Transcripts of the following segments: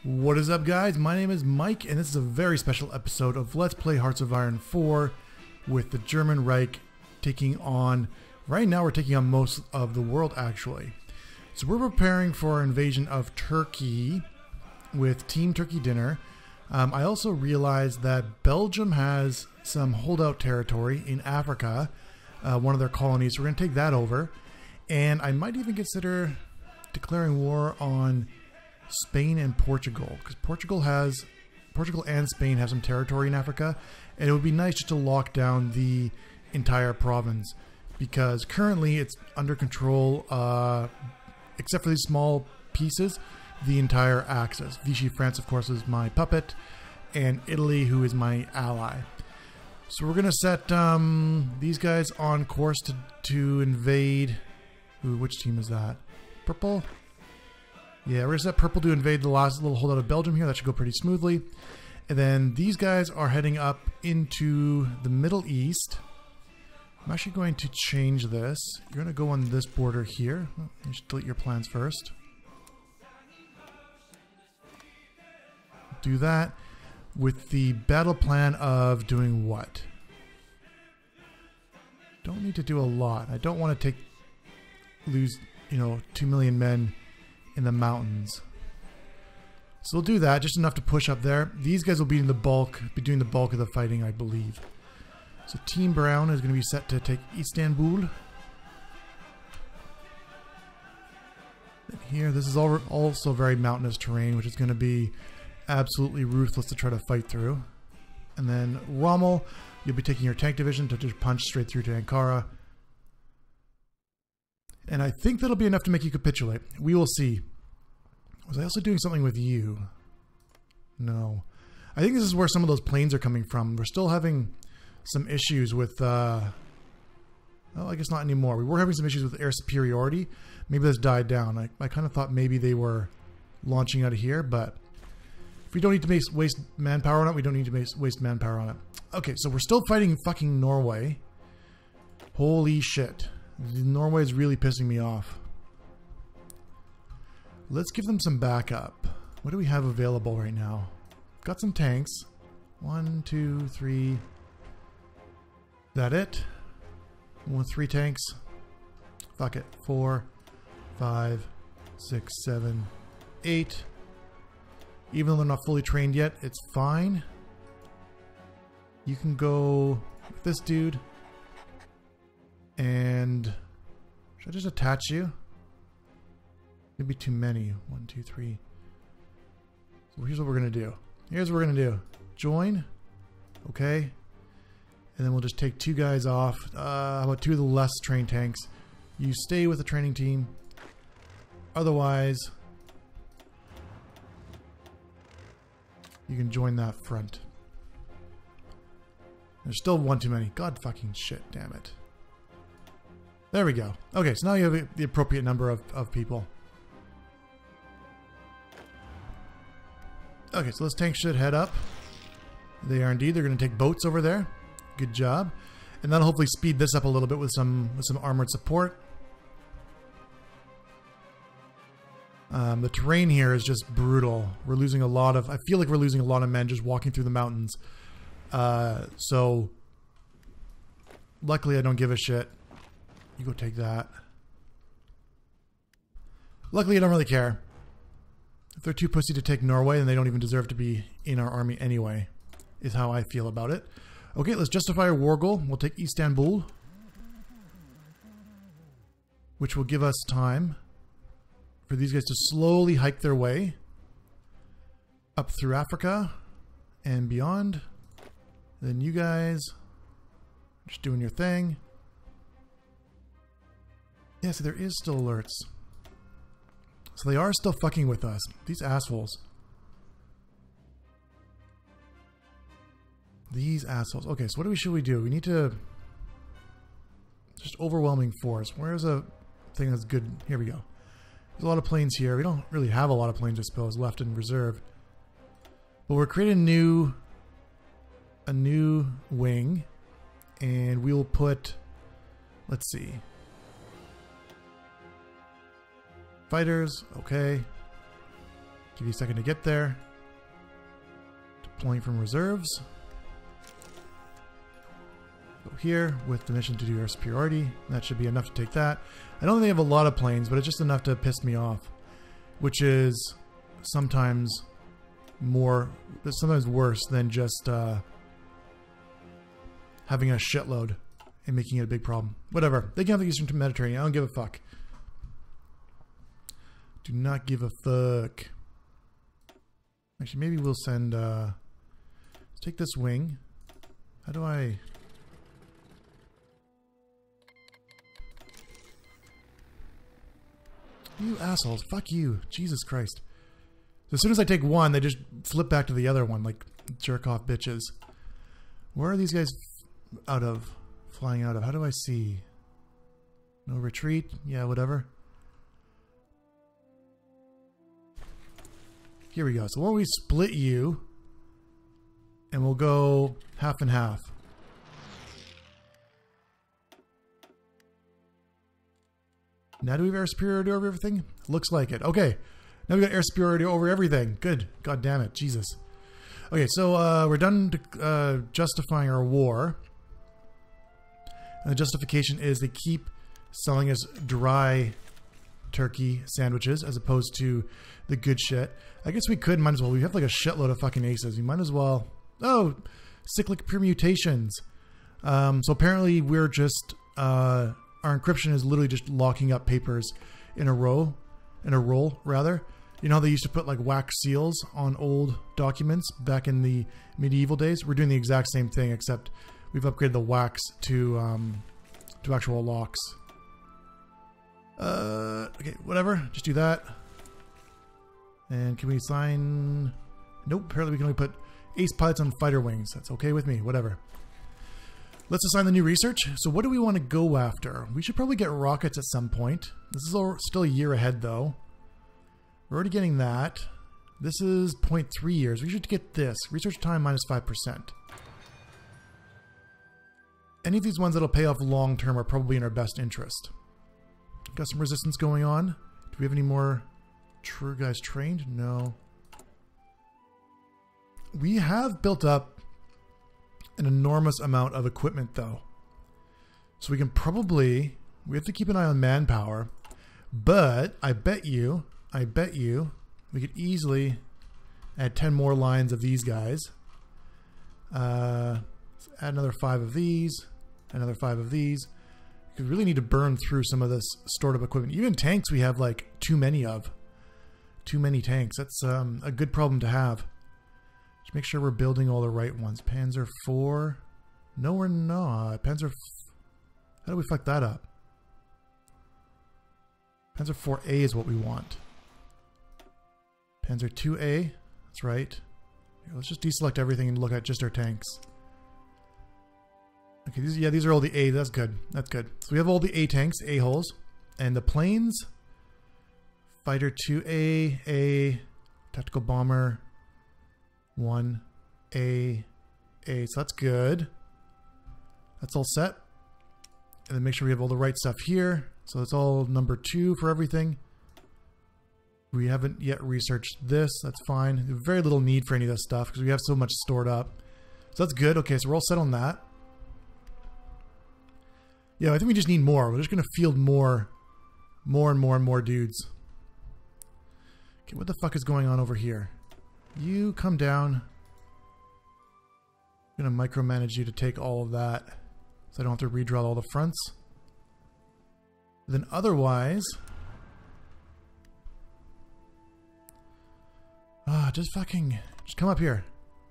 What is up, guys? My name is Mike, and this is a very special episode of Let's Play Hearts of Iron 4 with the German Reich taking on, right now we're taking on most of the world actually. So we're preparing for our invasion of Turkey with Team Turkey Dinner. I also realized that Belgium has some holdout territory in Africa, one of their colonies, so we're going to take that over. And I might even consider declaring war on Spain and Portugal, because Portugal and Spain have some territory in Africa, and it would be nice just to lock down the entire province, because currently it's under control, except for these small pieces, the entire axis. Vichy France, of course, is my puppet, and Italy, who is my ally. So we're gonna set these guys on course to invade. Ooh, which team is that? Purple? Yeah, we're going to set purple to invade the last little holdout of Belgium here. That should go pretty smoothly. And then these guys are heading up into the Middle East. I'm actually going to change this. You're going to go on this border here. You should delete your plans first. Do that with the battle plan of doing what? Don't need to do a lot. I don't want to lose, 2 million men in the mountains. So we'll do that, just enough to push up there. These guys will be doing the bulk of the fighting, I believe. So Team Brown is going to be set to take Istanbul. And here, this is also very mountainous terrain, which is going to be absolutely ruthless to try to fight through. And then Rommel, you'll be taking your tank division to just punch straight through to Ankara. And I think that'll be enough to make you capitulate. We will see. Was I also doing something with you? No. I think this is where some of those planes are coming from. We're still having some issues with... well, I guess not anymore. We were having some issues with air superiority. Maybe this died down. I kind of thought maybe they were launching out of here, but... if we don't need to waste manpower on it, we don't need to waste manpower on it. Okay, so we're still fighting fucking Norway. Holy shit. Norway is really pissing me off. Let's give them some backup. What do we have available right now? Got some tanks. 1, 2, 3. Is that it? 1, 3 tanks. Fuck it. 4, 5, 6, 7, 8. Even though they're not fully trained yet, it's fine. You can go with this dude. And should I just attach you? Maybe too many. 1, 2, 3. So here's what we're gonna do. Here's what we're gonna do. Join. Okay. And then we'll just take 2 guys off. How about 2 of the less trained tanks? You stay with the training team. Otherwise, you can join that front. There's still 1 too many. God fucking shit, damn it. There we go. Okay, so now you have the appropriate number of people. Okay, so this tank should head up. They are indeed. They're going to take boats over there. Good job. And that'll hopefully speed this up a little bit with some armored support. The terrain here is just brutal. We're losing a lot of... I feel like we're losing a lot of men just walking through the mountains. So... luckily I don't give a shit. You go take that. Luckily, I don't really care. If they're too pussy to take Norway, then they don't even deserve to be in our army anyway, is how I feel about it. Okay, let's justify our war goal. We'll take Istanbul, which will give us time for these guys to slowly hike their way up through Africa and beyond. Then you guys just doing your thing. Yeah, so there is still alerts. So they are still fucking with us. These assholes. These assholes. Okay, so what should we do? We need to... just overwhelming force. Where's a thing that's good? Here we go. There's a lot of planes here. We don't really have a lot of planes, I suppose, left in reserve. But we're creating a new wing. And we'll put... let's see... fighters, okay. Give you a second to get there. Deploying from reserves. Go here with the mission to do air superiority. That should be enough to take that. I don't think they have a lot of planes, but it's just enough to piss me off. Which is sometimes worse than just having a shitload and making it a big problem. Whatever. They can have the Eastern Mediterranean. I don't give a fuck. Do not give a fuck. Actually, maybe we'll send... let's take this wing. How do I... You assholes. Fuck you. Jesus Christ. So as soon as I take one, they just flip back to the other one like jerk-off bitches. Where are these guys out of? Flying out of? How do I see? No retreat? Yeah, whatever. Here we go. So why don't we split you and we'll go half and half. Now do we have air superiority over everything? Looks like it. Okay. Now we got air superiority over everything. Good. God damn it. Jesus. Okay, so we're done justifying our war. And the justification is they keep selling us dry turkey sandwiches as opposed to the good shit. I guess we might as well. We have like a shitload of fucking aces. We might as well... Oh! Cyclic permutations. So apparently we're just... our encryption is literally just locking up papers in a roll, rather. You know how they used to put like wax seals on old documents back in the medieval days? We're doing the exact same thing, except we've upgraded the wax to actual locks. Okay, whatever. Just do that. And can we assign... Nope, apparently we can only put ace pilots on fighter wings. That's okay with me, whatever. Let's assign the new research. So what do we want to go after? We should probably get rockets at some point. This is still a year ahead, though. We're already getting that. This is 0.3 years. We should get this. Research time minus 5%. Any of these ones that'll pay off long term are probably in our best interest. Got some resistance going on. Do we have any more true guys trained? No. We have built up an enormous amount of equipment, though. So we can probably... We have to keep an eye on manpower. But I bet you we could easily add 10 more lines of these guys. Add another 5 of these. Another 5 of these. Because we really need to burn through some of this stored up equipment. Even tanks we have like too many of. Too many tanks. That's a good problem to have. Just make sure we're building all the right ones. Panzer IV. No, we're not. Panzer... How do we fuck that up? Panzer IVA is what we want. Panzer IIA. That's right. Here, let's just deselect everything and look at just our tanks. Okay, these are all the A. That's good. That's good. So we have all the A tanks, A-holes. And the planes. Fighter 2A, A, tactical bomber 1, A. So that's good. That's all set. And then make sure we have all the right stuff here. So it's all number 2 for everything. We haven't yet researched this. That's fine. Very little need for any of this stuff because we have so much stored up. So that's good. Okay, so we're all set on that. Yeah, I think we just need more. We're just going to field more and more dudes. Okay, what the fuck is going on over here? You come down. I'm going to micromanage you to take all of that so I don't have to redraw all the fronts. Then otherwise... just come up here.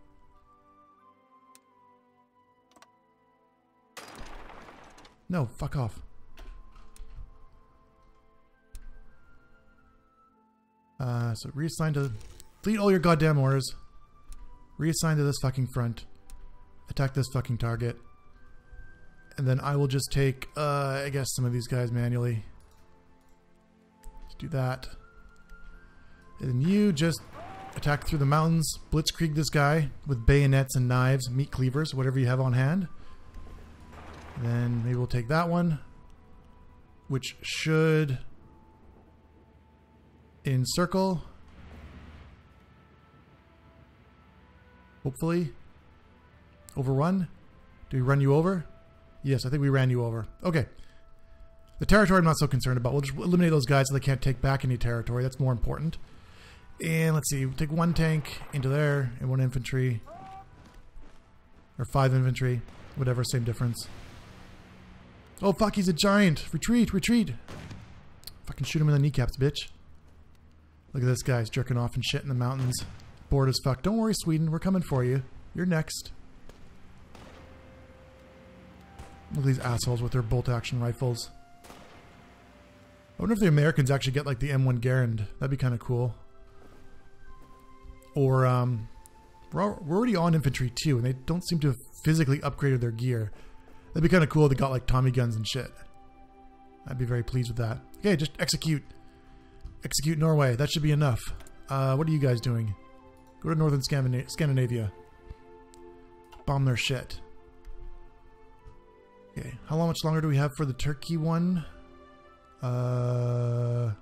No, fuck off. So reassign to... Delete all your goddamn orders. Reassign to this fucking front. Attack this fucking target. And then I will just take, I guess, some of these guys manually. Let's do that. And then you just attack through the mountains. Blitzkrieg this guy with bayonets and knives, meat cleavers, whatever you have on hand. And then maybe we'll take that one. Which should... encircle. Hopefully. Overrun? Do we run you over? Yes, I think we ran you over. Okay. The territory I'm not so concerned about. We'll just eliminate those guys so they can't take back any territory. That's more important. And let's see. We'll take 1 tank into there and 1 infantry. Or 5 infantry. Whatever, same difference. Oh, fuck, he's a giant. Retreat, retreat. Fucking shoot him in the kneecaps, bitch. Look at this guy. He's jerking off and shit in the mountains. Bored as fuck. Don't worry, Sweden. We're coming for you. You're next. Look at these assholes with their bolt-action rifles. I wonder if the Americans actually get, like, the M1 Garand. That'd be kind of cool. Or, we're already on infantry, too, and they don't seem to have physically upgraded their gear. That'd be kind of cool if they got, like, Tommy guns and shit. I'd be very pleased with that. Okay, just execute. Execute Norway. That should be enough. What are you guys doing? Go to northern Scandinavia. Bomb their shit. Okay, how much longer do we have for the Turkey one? Available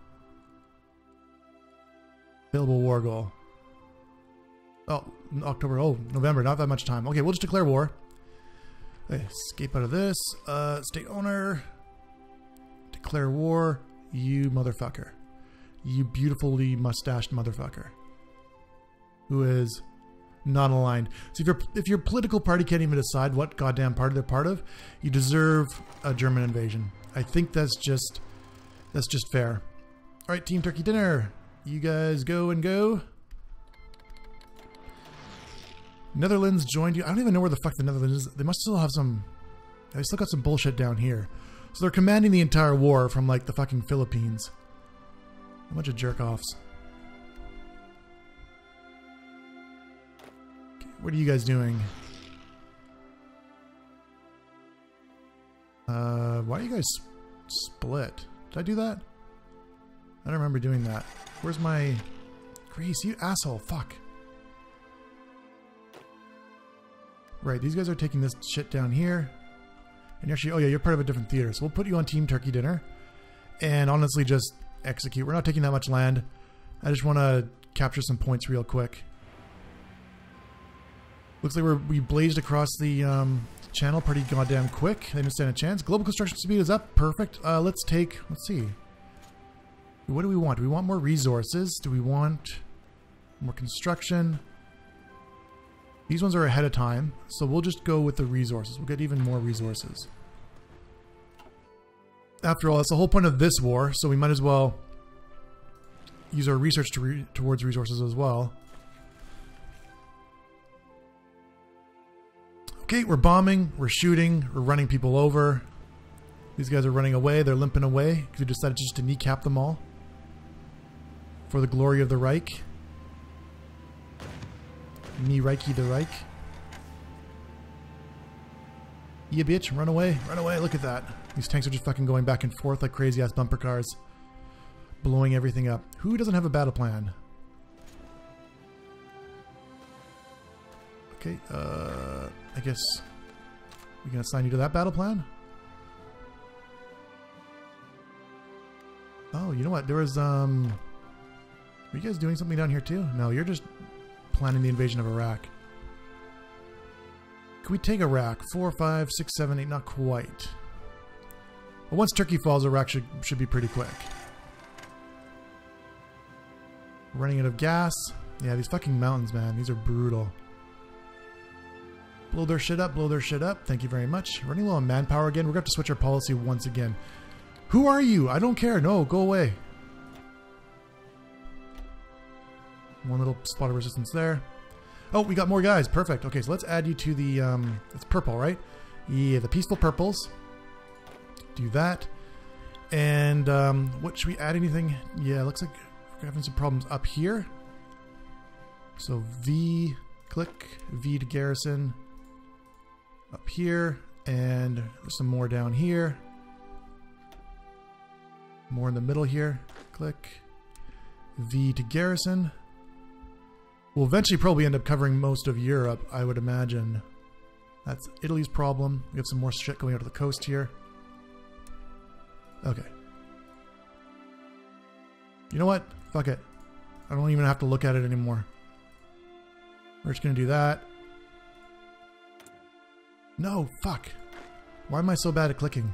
war goal. Oh, October. Oh, November. Not that much time. Okay, we'll just declare war. Okay, escape out of this. State owner. Declare war. You motherfucker. You beautifully mustached motherfucker. Who is not aligned. So if your political party can't even decide what goddamn party they're part of, you deserve a German invasion. I think that's just fair. All right, Team Turkey Dinner. You guys go and go. Netherlands joined you. I don't even know where the fuck the Netherlands is. They must still have some... They still got some bullshit down here. So they're commanding the entire war from, like, the fucking Philippines. A bunch of jerk-offs. Okay, what are you guys doing? Why are you guys split? Did I do that? I don't remember doing that. Where's my... Greece, you asshole. Fuck. Right, these guys are taking this shit down here. And actually, oh yeah, you're part of a different theater. So we'll put you on Team Turkey Dinner. And honestly, just execute. We're not taking that much land. I just want to capture some points real quick. Looks like we blazed across the channel pretty goddamn quick. I didn't stand a chance. Global construction speed is up. Perfect. Let's see. What do we want? Do we want more resources? Do we want more construction? These ones are ahead of time, so we'll just go with the resources. We'll get even more resources. After all, that's the whole point of this war, so we might as well use our research towards resources as well. Okay, we're bombing, we're shooting, we're running people over. These guys are running away, they're limping away because we decided just to kneecap them all for the glory of the Reich. Me Reiki the Reich. Yeah, bitch, run away, look at that. These tanks are just fucking going back and forth like crazy ass bumper cars. Blowing everything up. Who doesn't have a battle plan? Okay, I guess we can assign you to that battle plan? Oh, you know what, there was, are you guys doing something down here too? No, you're just planning the invasion of Iraq. Can we take Iraq? 4, 5, 6, 7, 8, not quite. But once Turkey falls, Iraq should be pretty quick. Running out of gas. Yeah, these fucking mountains, man. These are brutal. Blow their shit up, blow their shit up. Thank you very much. Running low on manpower again. We're going to have to switch our policy once again. Who are you? I don't care. No, go away. One little spot of resistance there. Oh, we got more guys. Perfect. Okay, so let's add you to the... it's purple, right? Yeah, the peaceful purples. Do that. And what should we add anything? Yeah, looks like we're having some problems up here. So V, click, V to garrison. Up here. And there's some more down here. More in the middle here. Click. V to garrison. We'll eventually probably end up covering most of Europe, I would imagine. That's Italy's problem. We have some more shit going out to the coast here. Okay. You know what? Fuck it. I don't even have to look at it anymore. We're just going to do that. No, fuck. Why am I so bad at clicking?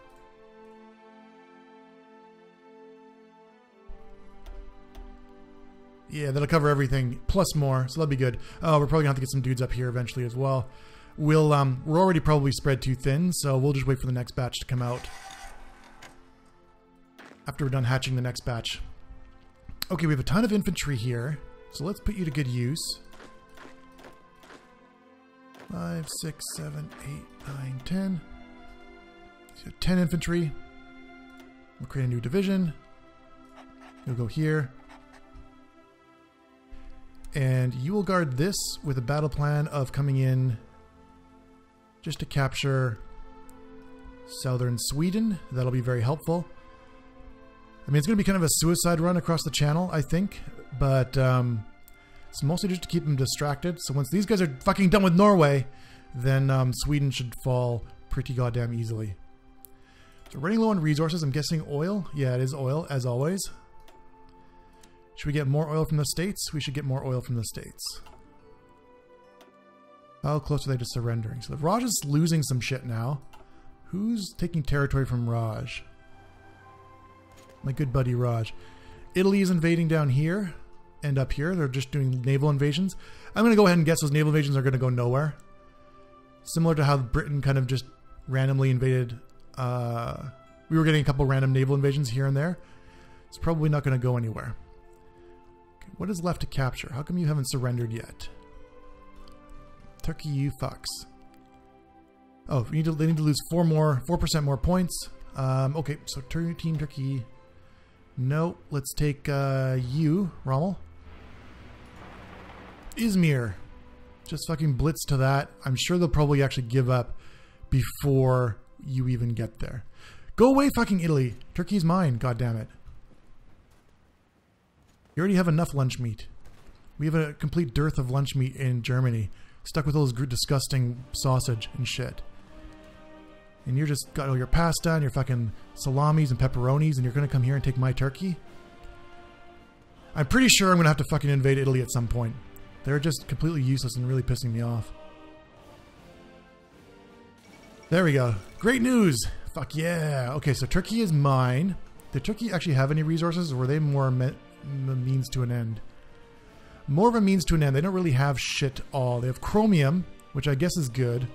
Yeah, that'll cover everything, plus more, so that'll be good. Oh, we're probably gonna have to get some dudes up here eventually as well. We're already probably spread too thin, so we'll just wait for the next batch to come out. After we're done hatching the next batch. Okay, we have a ton of infantry here, so let's put you to good use. 5, 6, 7, 8, 9, 10. So 10 infantry. We'll create a new division. You'll go here. And you will guard this with a battle plan of coming in just to capture southern Sweden. That'll be very helpful. I mean, it's going to be kind of a suicide run across the channel, I think. But it's mostly just to keep them distracted. So once these guys are fucking done with Norway, then Sweden should fall pretty goddamn easily. So running low on resources. I'm guessing oil. Yeah, it is oil, as always. Should we get more oil from the States? We should get more oil from the States. How close are they to surrendering? So the Raj is losing some shit now. Who's taking territory from Raj? My good buddy Raj. Italy is invading down here and up here. They're just doing naval invasions. I'm going to go ahead and guess those naval invasions are going to go nowhere. Similar to how Britain kind of just randomly invaded. We were getting a couple random naval invasions here and there. It's probably not going to go anywhere. Okay, what is left to capture? How come you haven't surrendered yet? Turkey, you fucks. Oh, they need to lose 4% more points. Okay, so Team Turkey. No, let's take you, Rommel. Izmir. Just fucking blitz to that. I'm sure they'll probably actually give up before you even get there. Go away, fucking Italy. Turkey's mine, goddammit. You already have enough lunch meat. We have a complete dearth of lunch meat in Germany. Stuck with all this disgusting sausage and shit. And you're just got all your pasta and your fucking salamis and pepperonis and you're gonna come here and take my turkey? I'm pretty sure I'm gonna have to fucking invade Italy at some point. They're just completely useless and really pissing me off. There we go. Great news! Fuck yeah! Okay, so Turkey is mine. Did Turkey actually have any resources or were they more means to an end? More of a means to an end. They don't really have shit all. They have chromium, which I guess is good.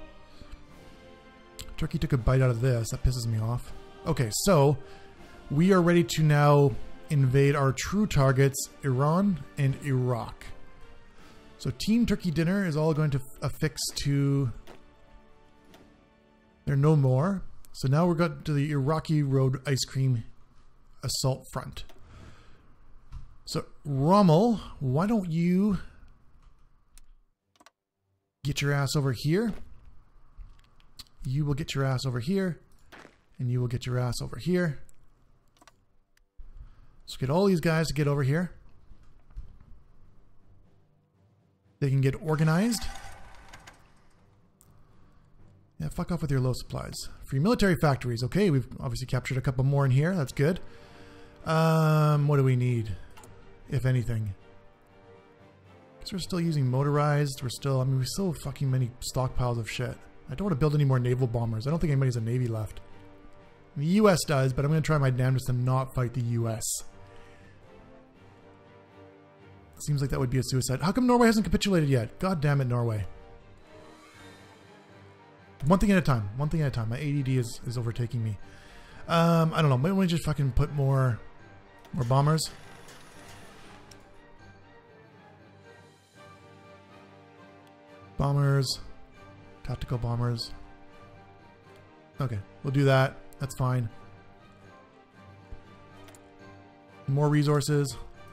Turkey took a bite out of this. That pisses me off. Okay, so we are ready to now invade our true targets, Iran and Iraq. So Team Turkey Dinner is all going to affix to... They're no more. So now we're going to the Iraqi Road Ice Cream Assault Front. So Rommel, why don't you get your ass over here? You will get your ass over here, and you will get your ass over here. Let's get all these guys to get over here. They can get organized. Yeah, fuck off with your low supplies. Free military factories. Okay, we've obviously captured a couple more in here. That's good. What do we need, if anything? Because we're still using motorized. We're still, I mean, we still have fucking many stockpiles of shit. I don't want to build any more naval bombers. I don't think anybody has a navy left. The US does, but I'm going to try my damnedest to not fight the US. Seems like that would be a suicide. How come Norway hasn't capitulated yet? God damn it, Norway. One thing at a time. One thing at a time. My ADD is overtaking me. I don't know. Maybe we just fucking put more bombers. Bombers. Tactical bombers. Okay, we'll do that. That's fine. More resources.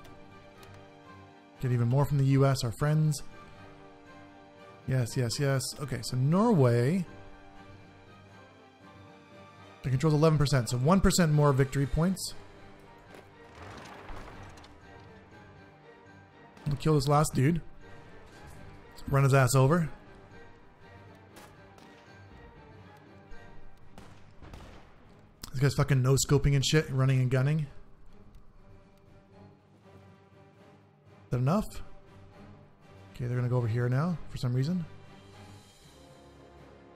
Get even more from the US, our friends. Yes, yes, yes. Okay, so Norway. It controls 11%, so 1% more victory points. We'll kill this last dude. Run his ass over. This guy's fucking no-scoping and shit, running and gunning. Is that enough? Okay, they're gonna go over here now, for some reason.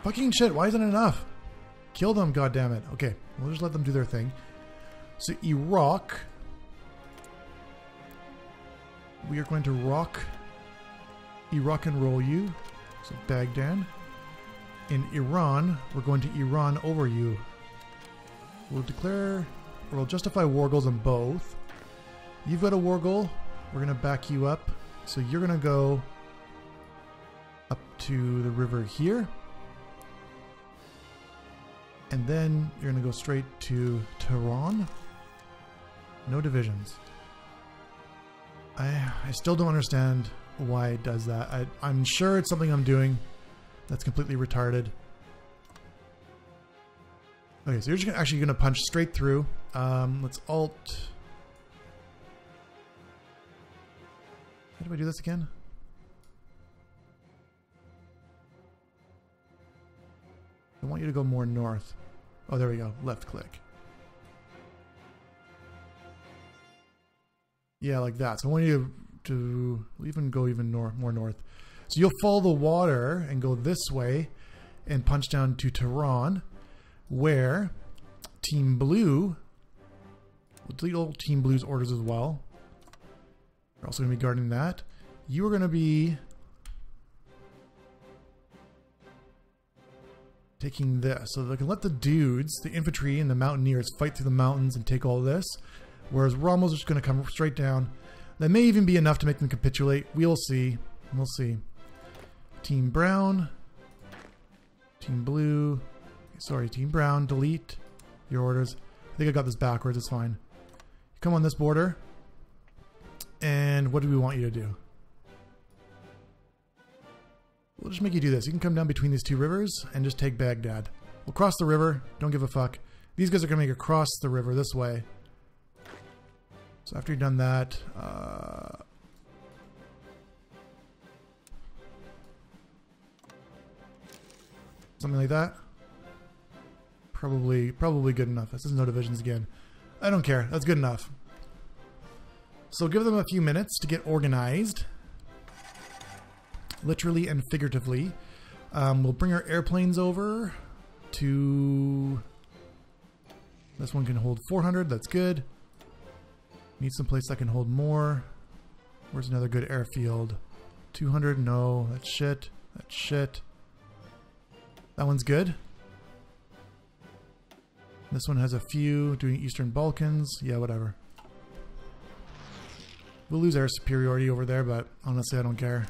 Fucking shit, why isn't it enough? Kill them, goddammit. Okay, we'll just let them do their thing. So Iraq. We are going to rock and roll you. So Baghdad. In Iran, we're going to Iran over you. We'll declare, or we'll justify war goals on both. You've got a war goal. We're going to back you up. So you're going to go up to the river here. And then you're going to go straight to Tehran. No divisions. I still don't understand why it does that. I'm sure it's something I'm doing that's completely retarded. Okay, so you're just actually going to punch straight through. Let's alt. How do I do this again? I want you to go more north. Oh, there we go. Left click. Yeah, like that. So I want you to even go more north. So you'll follow the water and go this way and punch down to Tehran, where Team Blue, we'll delete all Team Blue's orders as well. We're also going to be guarding that. You are going to be taking this. So they can let the dudes, the infantry and the mountaineers, fight through the mountains and take all this. Whereas Rommel's just going to come straight down. That may even be enough to make them capitulate. We'll see. We'll see. Team Brown. Team Blue. Sorry, Team Brown. Delete your orders. I think I got this backwards. It's fine. You come on this border. And what do we want you to do? We'll just make you do this. You can come down between these two rivers and just take Baghdad. We'll cross the river. Don't give a fuck. These guys are going to make it across the river this way. So after you've done that, something like that. Probably good enough. This is no divisions again. I don't care. That's good enough. So give them a few minutes to get organized. Literally and figuratively. We'll bring our airplanes over to... This one can hold 400. That's good. Need some place that can hold more. Where's another good airfield? 200? No. That's shit. That's shit. That one's good. This one has a few. Doing Eastern Balkans. Yeah, whatever. We'll lose air superiority over there, but honestly, I don't care.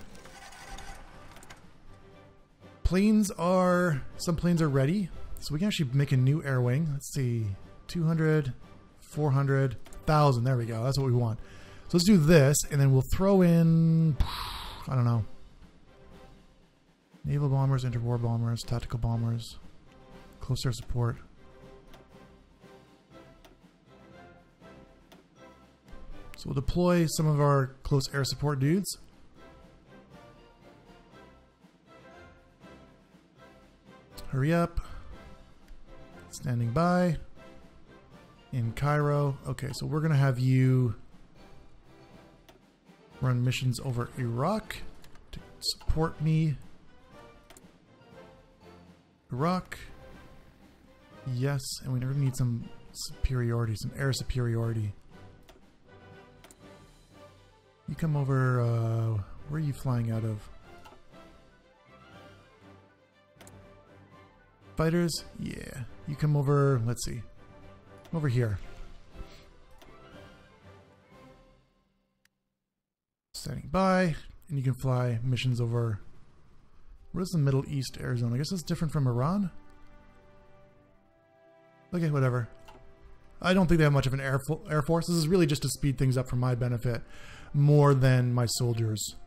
Planes are... Some planes are ready. So we can actually make a new air wing. Let's see. 200, 400, 1,000. There we go. That's what we want. So let's do this, and then we'll throw in... I don't know. Naval bombers, interwar bombers, tactical bombers, close air support. So we'll deploy some of our close air support dudes. Hurry up. Standing by. In Cairo. Okay, so we're going to have you run missions over Iraq to support me. Iraq. Yes, and we never need some superiority, some air superiority. You come over, where are you flying out of? Fighters? Yeah. You come over, let's see. Over here. Standing by, and you can fly missions over... What is the Middle East air zone? I guess it's different from Iran? Okay, whatever. I don't think they have much of an air force. This is really just to speed things up for my benefit more than my soldiers.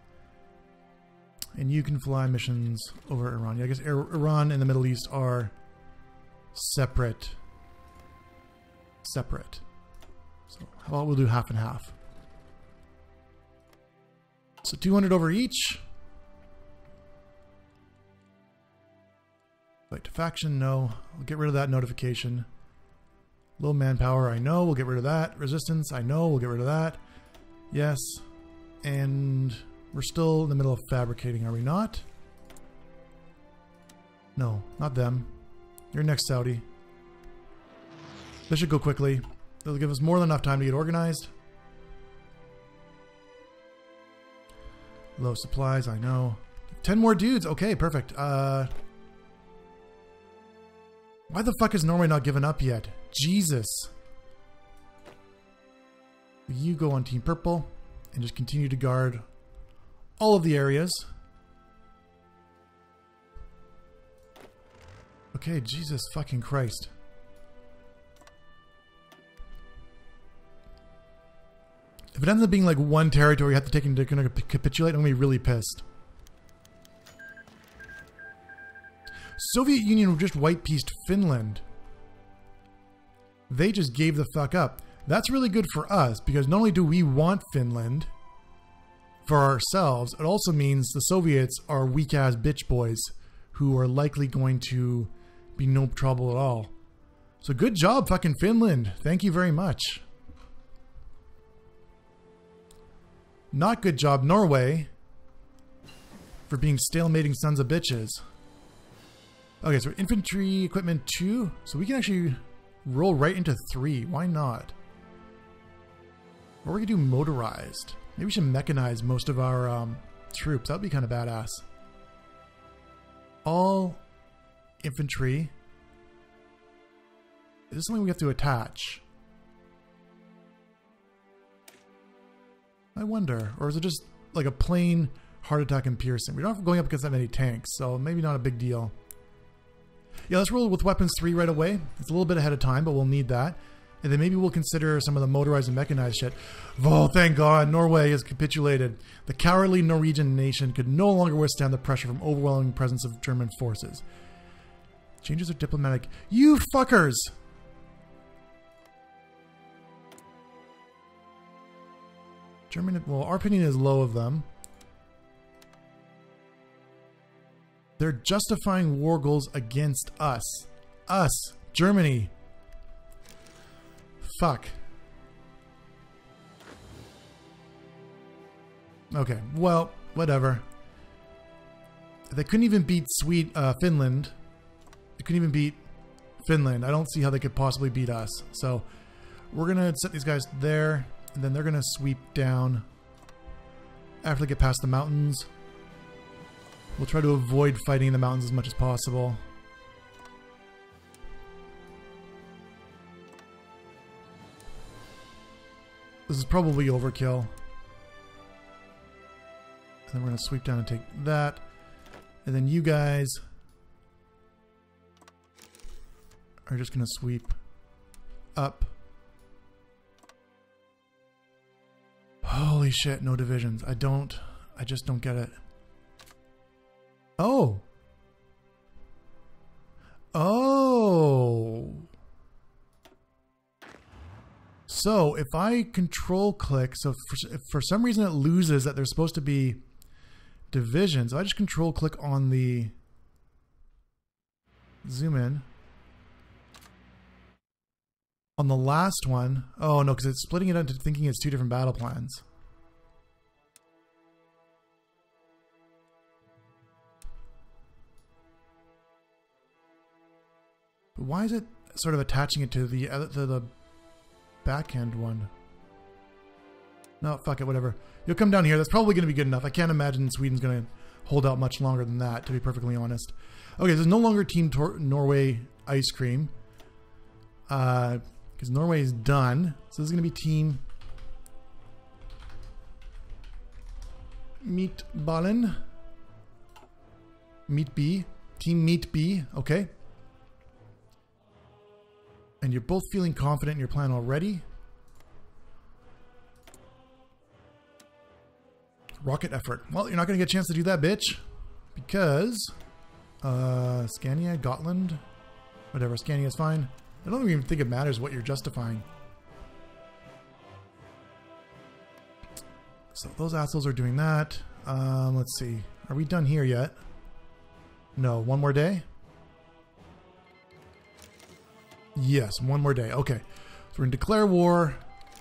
And you can fly missions over Iran. Yeah, I guess Iran and the Middle East are separate. So how about we'll do half and half. So 200 over each. Fight to faction, no. We'll get rid of that notification. Low manpower, I know. We'll get rid of that. Resistance, I know. We'll get rid of that. Yes. And we're still in the middle of fabricating, are we not? No, not them. You're next, Saudi. This should go quickly. It'll give us more than enough time to get organized. Low supplies, I know. 10 more dudes. Okay, perfect. Why the fuck is Norway not given up yet? Jesus. You go on Team Purple and just continue to guard all of the areas. Okay, Jesus fucking Christ. If it ends up being like one territory you have to take into capitulate, I'm gonna be really pissed. Soviet Union just white-pieced Finland. They just gave the fuck up. That's really good for us, because not only do we want Finland for ourselves, it also means the Soviets are weak-ass bitch boys who are likely going to be no trouble at all. So good job, fucking Finland. Thank you very much. Not good job, Norway, for being stalemating sons of bitches. Okay, so infantry equipment 2. So we can actually roll right into 3. Why not? Or we could do motorized. Maybe we should mechanize most of our troops. That would be kind of badass. All infantry. Is this something we have to attach? I wonder. Or is it just like a plain heart attack and piercing? We're not going up against that many tanks, so maybe not a big deal. Yeah, let's roll with weapons 3 right away. It's a little bit ahead of time, but we'll need that. And then maybe we'll consider some of the motorized and mechanized shit. Oh, thank God, Norway has capitulated. The cowardly Norwegian nation could no longer withstand the pressure from overwhelming presence of German forces. Changes are diplomatic. You fuckers! German, well, our opinion is low of them. They're justifying war goals against us. Us. Germany. Fuck. Okay, well, whatever. They couldn't even beat Finland. They couldn't even beat Finland. I don't see how they could possibly beat us. So, we're gonna set these guys there, and then they're gonna sweep down after they get past the mountains. We'll try to avoid fighting in the mountains as much as possible. This is probably overkill. And then we're going to sweep down and take that. And then you guys are just going to sweep up. Holy shit, no divisions. I just don't get it. Oh. Oh. So if I control click, so if for some reason it loses that there's supposed to be divisions, I just control click on the zoom in. On the last one, oh no, because it's splitting it into thinking it's 2 different battle plans. But why is it sort of attaching it to the back end one? No, fuck it, whatever. You'll come down here. That's probably going to be good enough. I can't imagine Sweden's going to hold out much longer than that, to be perfectly honest. Okay, there's no longer Team Norway ice cream. Because Norway is done. So this is going to be Team Meatballen. Meat B. Team Meat B. Okay. And you're both feeling confident in your plan already. Rocket effort. Well, you're not going to get a chance to do that, bitch. Because Scania, Gotland, whatever. Scania is fine. I don't even think it matters what you're justifying. So those assholes are doing that. Let's see. Are we done here yet? No. One more day? Yes, one more day. Okay. So we're going to declare war.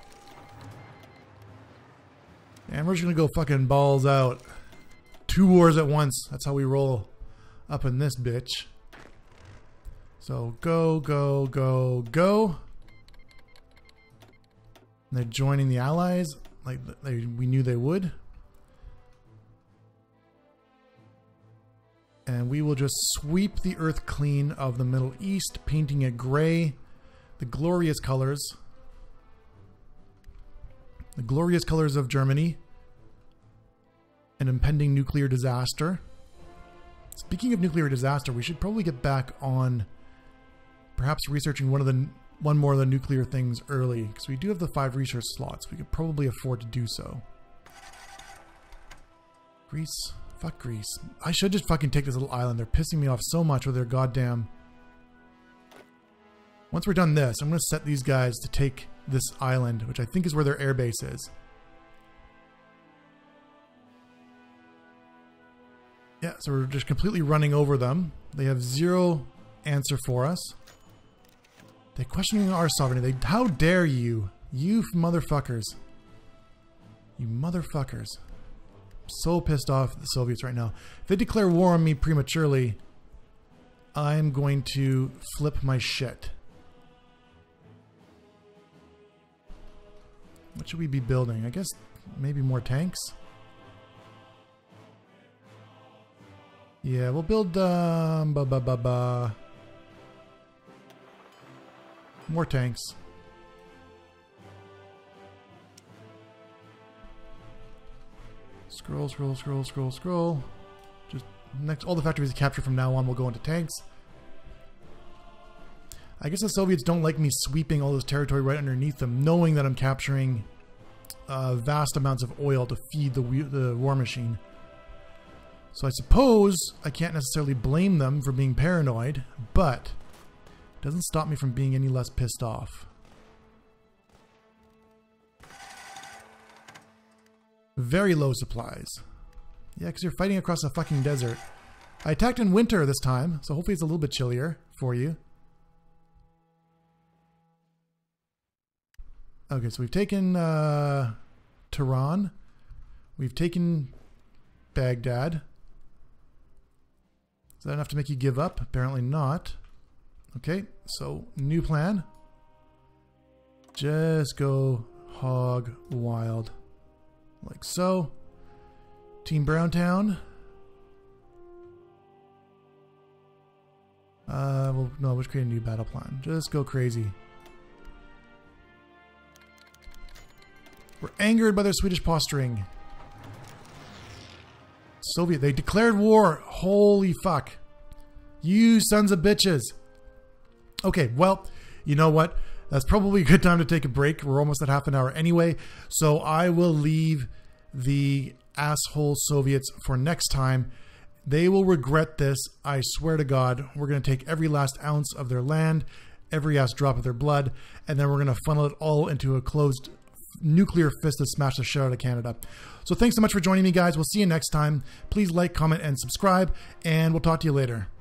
And we're just going to go fucking balls out. 2 wars at once. That's how we roll up in this bitch. So go, go, go, go. And they're joining the Allies like we knew they would. And we will just sweep the earth clean of the Middle East, painting it gray. The glorious colors. The glorious colors of Germany. An impending nuclear disaster. Speaking of nuclear disaster, we should probably get back on perhaps researching one more of the nuclear things early, because we do have the 5 research slots. We could probably afford to do so. Greece. Fuck Greece. I should just fucking take this little island. They're pissing me off so much with their goddamn... Once we're done this, I'm going to set these guys to take this island, which I think is where their airbase is. Yeah, so we're just completely running over them. They have 0 answer for us. They're questioning our sovereignty. How dare you? You motherfuckers. You motherfuckers. I'm so pissed off at the Soviets right now. If they declare war on me prematurely, I'm going to flip my shit. What should we be building? I guess maybe more tanks? Yeah, we'll build more tanks. Scroll, scroll, scroll, scroll, scroll. Just next, all the factories we capture from now on will go into tanks. I guess the Soviets don't like me sweeping all this territory right underneath them, knowing that I'm capturing vast amounts of oil to feed the war machine. So I suppose I can't necessarily blame them for being paranoid, but it doesn't stop me from being any less pissed off. Very low supplies. Yeah, because you're fighting across a fucking desert. I attacked in winter this time, so hopefully it's a little bit chillier for you. Okay, so we've taken Tehran. We've taken Baghdad. Is that enough to make you give up? Apparently not. Okay, so new plan. Just go hog wild. Like so. Team Browntown. Well, no, let's create a new battle plan. Just go crazy. We're angered by their Swedish posturing. Soviet, they declared war. Holy fuck. You sons of bitches. Okay, well, you know what? That's probably a good time to take a break. We're almost at half an hour anyway. So I will leave the asshole Soviets for next time. They will regret this. I swear to God, we're going to take every last ounce of their land, every last drop of their blood, and then we're going to funnel it all into a closed nuclear fist to smash the shit out of Canada. So thanks so much for joining me, guys. We'll see you next time. Please like, comment, and subscribe, and we'll talk to you later.